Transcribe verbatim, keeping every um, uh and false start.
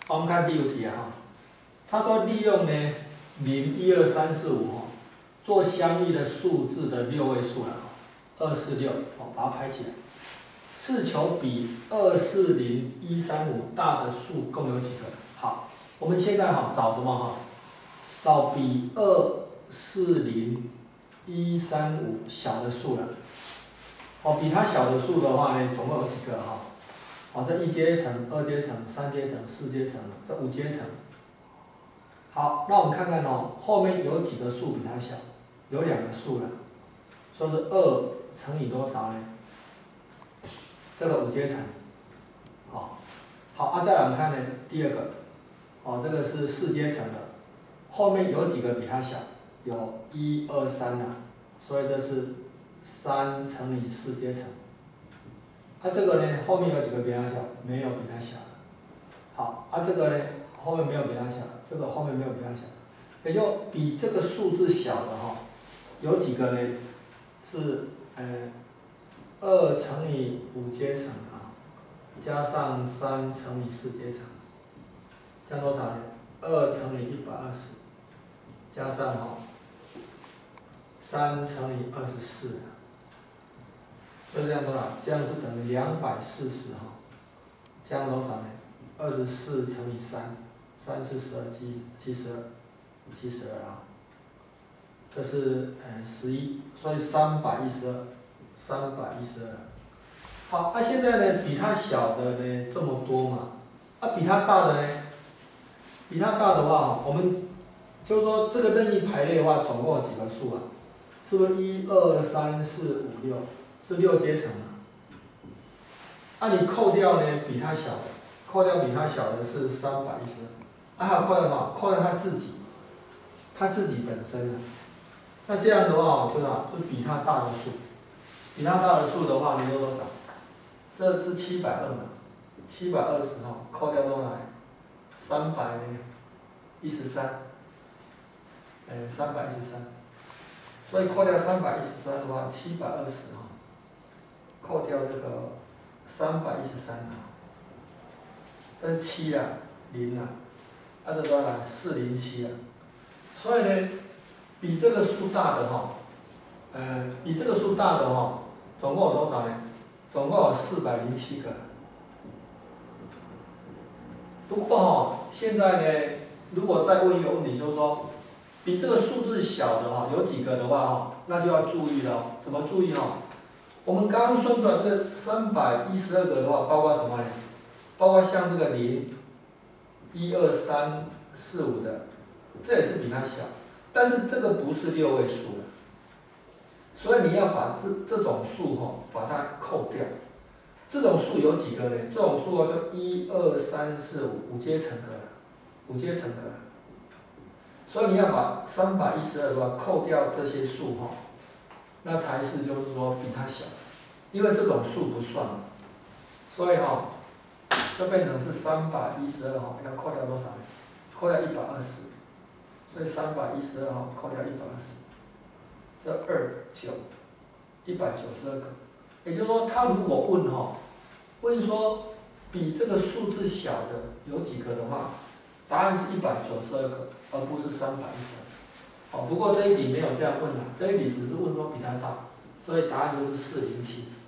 好，我们看第五题啊哈，他说利用呢零一二三四五哈做相异的数字的六位数了，二四六哦，把它排起来。是求比二四零一三五大的数共有几个？好，我们现在哈找什么哈？找比二四零一三五小的数了。哦，比它小的数的话呢，总共有几个哈？好，这一阶层、二阶层、三阶层、四阶层，这五阶层。好，那我们看看哦，后面有几个数比它小？有两个数了，说是二乘以多少呢？这个五阶层，好，好啊，再来我们看呢，第二个，哦，这个是四阶层的，后面有几个比它小？有一二三呐，所以这是三乘以四阶层。啊，这个呢，后面有几个比它小？没有比它小。好，啊，这个呢，后面没有比它小，这个后面没有比它小，也就比这个数字小的哈，有几个呢？是呃。二乘以五阶层啊，加上三乘以四阶层，这样多少呢？二乘以一百二十，加上哈三乘以二十四，所以这样多少？这样是等于两百四十哈，这样多少呢？二十四乘以三，三四十二七七十二，七十二啊，这是呃十一，所以三百一十二。三百一十二，好，那、啊、现在呢，比它小的呢这么多嘛，啊，比它大的呢，比它大的话，我们就是说这个任意排列的话，总共有几个数啊？是不是一二三四五六？是六阶层啊？啊，你扣掉呢，比它小的，扣掉比它小的是三百一十二，啊，还有扣掉什么？扣掉它自己，它自己本身啊。那这样的话，就是啊，就是比它大的数。比它大的数的话，你有多少？这是七百二嘛，七百二十哈，扣掉多少？三百一十三，呃，三百一十三，所以扣掉三百一十三的话，七百二十哈，扣掉这个三百一十三哈，这是七啊，零啊，啊这多少？四零七啊，所以呢，比这个数大的哈，呃，比这个数大的哈。总共有多少呢？总共有四百零七个。不过哈，现在呢，如果再问一个问题，就是说，比这个数字小的哈，有几个的话哈，那就要注意了。怎么注意哈？我们刚刚算出来这个三百一十二个的话，包括什么呢？包括像这个零、一二三四五的，这也是比它小，但是这个不是六位数了。所以你要把这这种数哈，把它扣掉。这种数有几个呢？这种数就一二三四五五阶层个，五阶层个。所以你要把三百一十二的话扣掉这些数哈，那才是就是说比它小，因为这种数不算嘛。所以哈，就变成是三百一十二哈，要扣掉多少呢？扣掉一百二十，所以三百一十二哈扣掉一百二十。这二九，一百九十二个，也就是说，他如果问哈，问说比这个数字小的有几个的话，答案是一百九十二个，而不是三百一十二。好，不过这一题没有这样问啊，这一题只是问说比它大，所以答案就是四零七。